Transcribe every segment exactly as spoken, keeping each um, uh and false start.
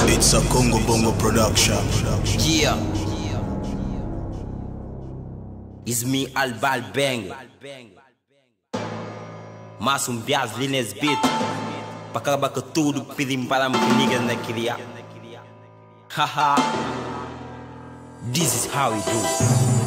It's a Congo Bongo production. Yeah. It's me, Albal Bang. Mas um bias linhas beat. Para acabar com tudo, pedim para me ligar na queria. Haha. This is how we do.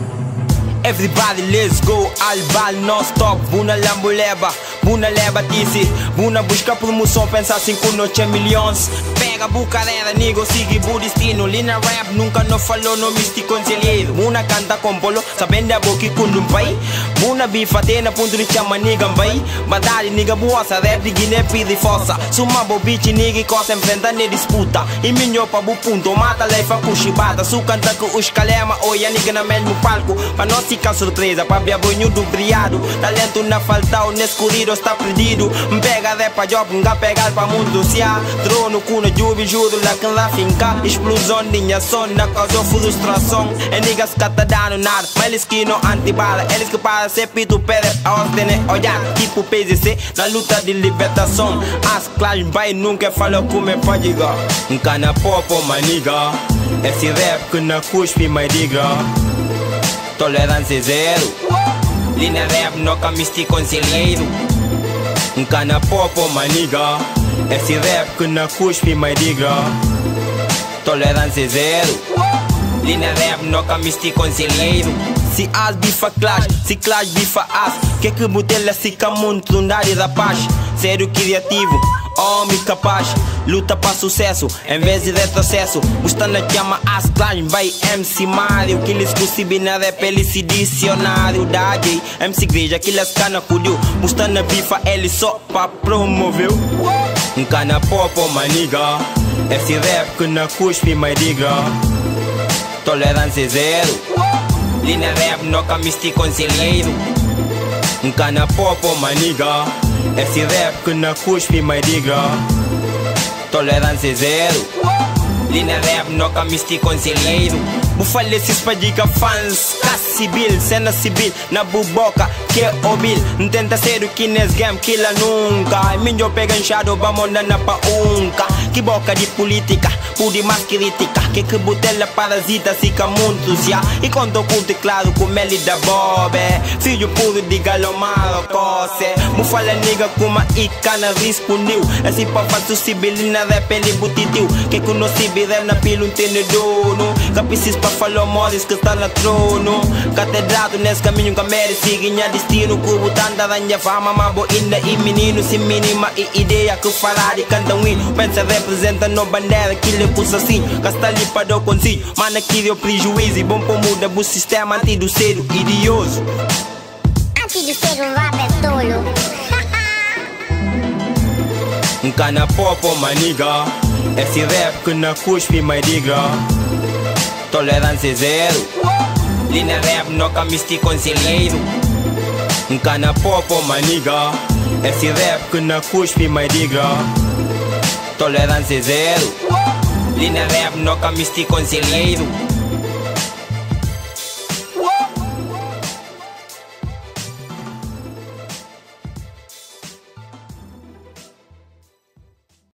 Everybody let's go, Albal non-stop. Buna lambuleba, buna leva disse. Buna busca promoção, pensa cinco noite milhões. Pega bucarera, nego, sigue bu destino. Lina rap, nunca não falou no místico conselheiro. Buna canta com bolo, sabendo a boca com um pai. Buna bifa, tem na ponto de chama niga vai. Badari, niga boassa, rap de Guiné, pide força. Suma bobiche, niga e costa, enfrenta ne disputa. E minho pa bu punto, mata leifa com chibata. Su canta com os calema, oia niga na mesmo palco. Pra nós fica surpresa, pra bia bonho do briado. Talento na falta, o nescurido está perdido. Pega rap pra job, nga pegar pra mundo se há. Trono, cuna, jubi, juro, lá que lá finca. Explosão, ninha som, na causou frustração. E niggas que tá dando nada, mas eles que não antibala. Eles que para ser pito, pere, a ordem olhar. Tipo P Z C, na luta de libertação. As clash, vai nunca falou como é pra diga. Um cana popo, maniga. Esse rap que na cuspe, mais diga. Tolerância zero. Linha rap, nunca misti conselheiro. Um cana popo, maniga. Esse rap que na cuspe, mais diga. Tolerância zero. Linha rap, nunca misti conselheiro. Se as bifa clash, se clash bifa as. Que que botella se camuntu na área da paz. Sério criativo, homem capaz. Luta para sucesso, em vez de retrocesso. Gostando de chama as clash, vai M C Mario. Que eles possível na rap, ele se dicionário da J M C Igreja, que eles cana cudiu. Gostando de bifa, ele só pra promover. Um cana popo, maniga. Esse rap que na cuspe, mais diga. Tolerância zero. Linha rap, nunca misti conselheiro. Um cana popo, maniga. Esse rap que na cuspe, mais diga. Tolerância zero. Linha rap, nunca misti conselheiro. Bufale esses pra diga fans. Caça civil, cena civil, na buboca, que é obil. Não tenta ser o que nesse game, que lá nunca. Minho pega enxado, vamos andar pra unca. Que boca de política, pude mais crítica. Que que botella parasita, fica muito já. E quando eu curto, claro, com ele da bobe. Filho puro de galomaro, coce. Bufale nigga com uma icana respondeu. Assim pra fazer civil, na rap ele butitiu. Que que não se vira na pila, um dono. Capicis pra falar modos que está na trono. Catedrado nesse caminho que merece seguir destino. Cubo tanta ranha fama, mabo ainda e menino. Se mínima e ideia que falar de canta um hino. Pensa representa no bandeira que lhe puxa assim. Gasta ali para do consigo. Mana que deu prejuízo. E bom para muda o sistema anti do ser idioso. Anti do ser um rap é tolo. Um cana popo, maniga. Esse rap que na cuspe, mais diga. Tolerância zero. Linha rap, nunca misti conselheiro. Um cana popo, maniga. Esse rap que na cuspe, mais diga. Tolerância zero. Linha rap, nunca misti conselheiro.